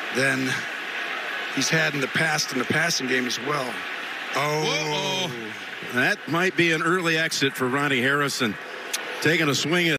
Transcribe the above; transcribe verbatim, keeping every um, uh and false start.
than he's had in the past in the passing game as well. Oh, Whoa. That might be an early exit for Ronnie Harrison, taking a swing at